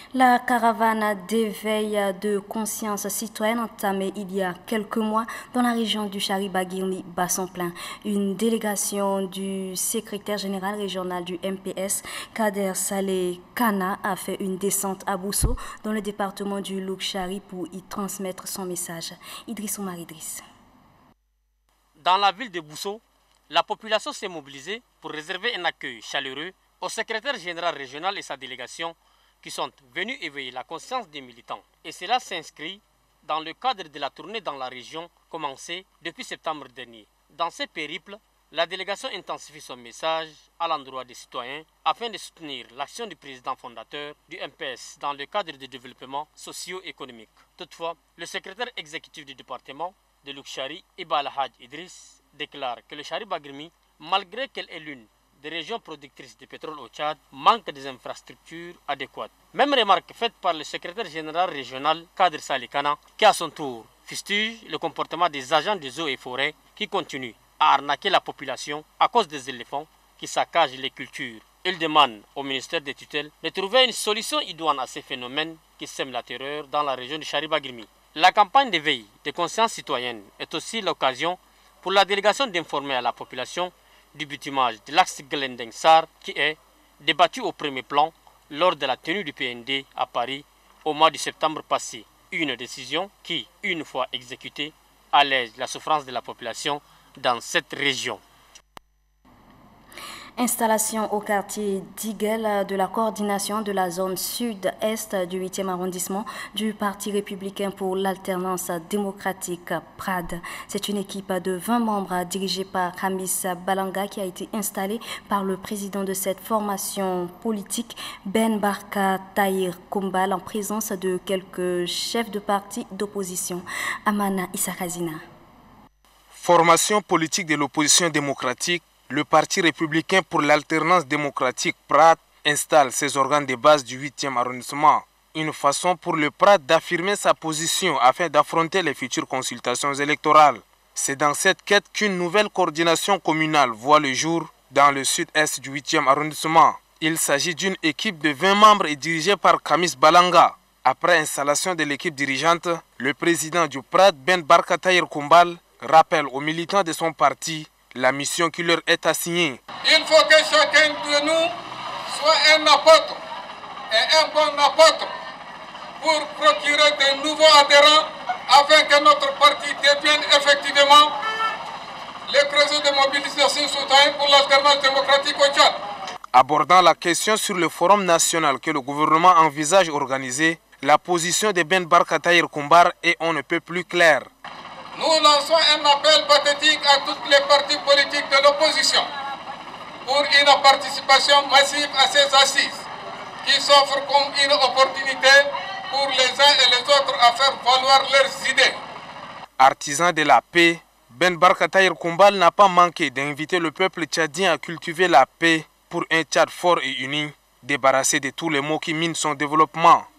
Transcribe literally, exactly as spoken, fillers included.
La caravane d'éveil de conscience citoyenne entamée il y a quelques mois dans la région du Chari-Bagirmi bat son plein. Une délégation du secrétaire général régional du M P S, Kader Saleh Kana, a fait une descente à Bousso dans le département du Louk-Chari pour y transmettre son message. Idriss Omar Idriss. Dans la ville de Bousso, la population s'est mobilisée pour réserver un accueil chaleureux au secrétaire général régional et sa délégation qui sont venus éveiller la conscience des militants. Et cela s'inscrit dans le cadre de la tournée dans la région commencée depuis septembre dernier. Dans ces périples, la délégation intensifie son message à l'endroit des citoyens afin de soutenir l'action du président fondateur du M P S dans le cadre du développement socio-économique. Toutefois, le secrétaire exécutif du département de Louk-Chari, Iba Al-Haj Idriss, déclare que le Chari-Bagirmi, malgré qu'elle est l'une des régions productrices de pétrole au Tchad, manque des infrastructures adéquates. Même remarque faite par le secrétaire général régional Kader Saleh Kana, qui à son tour fustige le comportement des agents des eaux et forêts qui continuent à arnaquer la population à cause des éléphants qui saccagent les cultures. Il demande au ministère des tutelles de trouver une solution idoine à ces phénomènes qui sèment la terreur dans la région du Chari-Bagirmi. La campagne d'éveil de conscience citoyenne est aussi l'occasion pour la délégation d'informer à la population du bitumage de l'axe Glendeng-Sar qui est débattu au premier plan lors de la tenue du P N D à Paris au mois de septembre passé. Une décision qui, une fois exécutée, allège la souffrance de la population dans cette région. Installation au quartier d'Iguel de la coordination de la zone sud-est du huitième arrondissement du Parti républicain pour l'alternance démocratique P R A D. C'est une équipe de vingt membres dirigée par Hamis Balanga qui a été installée par le président de cette formation politique, Ben Barka Tahir Koumbal, en présence de quelques chefs de parti d'opposition. Amana Issakazina. Formation politique de l'opposition démocratique, le Parti républicain pour l'alternance démocratique P R A D installe ses organes de base du huitième arrondissement. Une façon pour le P R A D d'affirmer sa position afin d'affronter les futures consultations électorales. C'est dans cette quête qu'une nouvelle coordination communale voit le jour dans le sud-est du huitième arrondissement. Il s'agit d'une équipe de vingt membres et dirigée par Hamis Balanga. Après installation de l'équipe dirigeante, le président du P R A D, Ben Barka Tahir Koumbal, rappelle aux militants de son parti la mission qui leur est assignée. Il faut que chacun de nous soit un apôtre et un bon apôtre pour procurer de nouveaux adhérents afin que notre parti devienne effectivement le réseau de mobilisation citoyenne pour l'alternance démocratique au Tchad. Abordant la question sur le forum national que le gouvernement envisage organiser, la position de Ben Barka Tahir Koumbal est on ne peut plus claire. Nous lançons un appel pathétique à toutes les partis politiques de l'opposition pour une participation massive à ces assises qui s'offrent comme une opportunité pour les uns et les autres à faire valoir leurs idées. Artisan de la paix, Ben Barka Tahir Koumbal n'a pas manqué d'inviter le peuple tchadien à cultiver la paix pour un Tchad fort et uni, débarrassé de tous les maux qui minent son développement.